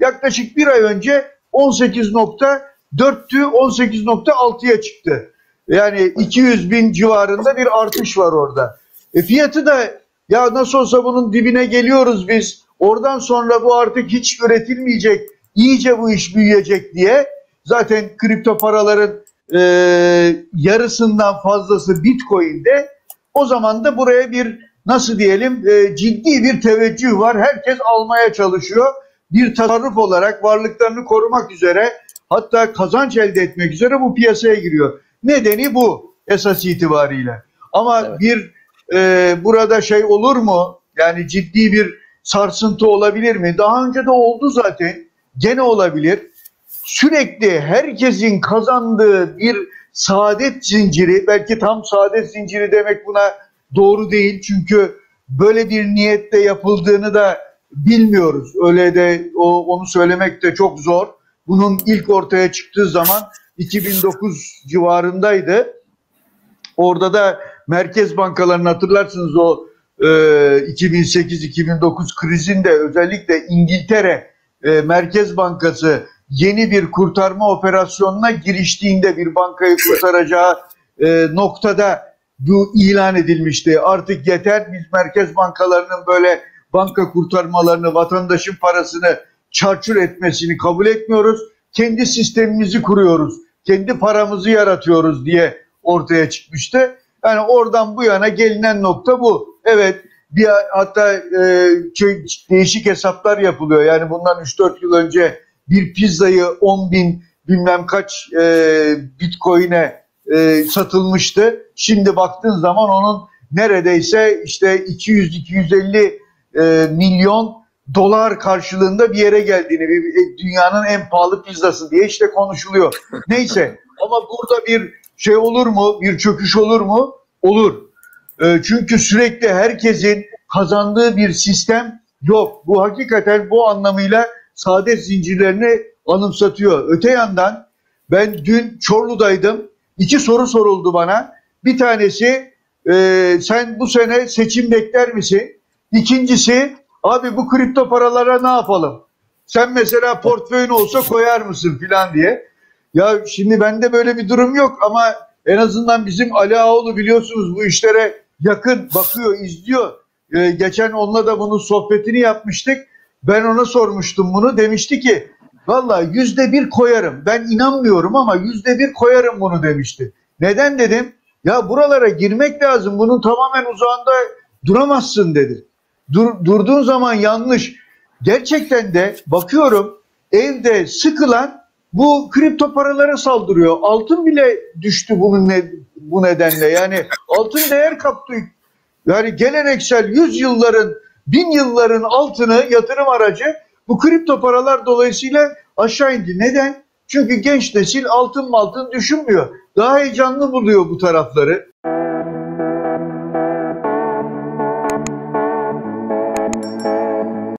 yaklaşık bir ay önce 18.4'tü, 18.6'ya çıktı. Yani 200 bin civarında bir artış var orada. Fiyatı da ya nasıl olsa bunun dibine geliyoruz biz. Oradan sonra bu artık hiç üretilmeyecek. İyice bu iş büyüyecek diye. Zaten kripto paraların yarısından fazlası Bitcoin'de. O zaman da buraya bir nasıl diyelim ciddi bir teveccüh var. Herkes almaya çalışıyor. Bir tasarruf olarak varlıklarını korumak üzere, hatta kazanç elde etmek üzere bu piyasaya giriyor. Nedeni bu esas itibariyle. Ama evet, bir burada şey olur mu? Yani ciddi bir sarsıntı olabilir mi? Daha önce de oldu zaten. Gene olabilir. Sürekli herkesin kazandığı bir saadet zinciri, belki tam saadet zinciri demek buna doğru değil. Çünkü böyle bir niyetle yapıldığını da bilmiyoruz. Öyle de onu söylemek de çok zor. Bunun ilk ortaya çıktığı zaman 2009 civarındaydı. Orada da merkez bankalarını hatırlarsınız, o 2008-2009 krizinde özellikle İngiltere Merkez Bankası yeni bir kurtarma operasyonuna giriştiğinde, bir bankayı kurtaracağı noktada bu ilan edilmişti. Artık yeter, biz merkez bankalarının böyle banka kurtarmalarını, vatandaşın parasını çarçur etmesini kabul etmiyoruz. Kendi sistemimizi kuruyoruz, kendi paramızı yaratıyoruz diye ortaya çıkmıştı. Yani oradan bu yana gelinen nokta bu. Evet, hatta değişik hesaplar yapılıyor. Yani bundan 3-4 yıl önce bir pizzayı 10 bin bilmem kaç Bitcoin'e satılmıştı. Şimdi baktığın zaman onun neredeyse işte 200-250 milyon dolar karşılığında bir yere geldiğini, dünyanın en pahalı pizzası diye işte konuşuluyor. Neyse, ama burada bir şey olur mu? Bir çöküş olur mu? Olur. Çünkü sürekli herkesin kazandığı bir sistem yok. Bu hakikaten bu anlamıyla saadet zincirlerini anımsatıyor. Öte yandan ben dün Çorlu'daydım. 2 soru soruldu bana. Bir tanesi sen bu sene seçim bekler misin? İkincisi, abi bu kripto paralara ne yapalım? Sen mesela portföyün olsa koyar mısın filan diye. Ya şimdi bende böyle bir durum yok ama en azından bizim Ali Ağoğlu biliyorsunuz bu işlere yakın, bakıyor, izliyor. Geçen onunla da bunun sohbetini yapmıştık. Ben ona sormuştum bunu. Demişti ki vallahi %1 koyarım. Ben inanmıyorum ama %1 koyarım bunu demişti. Neden dedim? Ya buralara girmek lazım. Bunun tamamen uzağında duramazsın dedi. Durduğun zaman yanlış. Gerçekten de bakıyorum evde sıkılan bu kripto paralara saldırıyor. Altın bile düştü bu nedenle. Yani altın değer kaptı. Yani geleneksel 100 yılların, 1000 yılların altını, yatırım aracı bu kripto paralar dolayısıyla aşağı indi. Neden? Çünkü genç nesil altın düşünmüyor. Daha heyecanlı buluyor bu tarafları.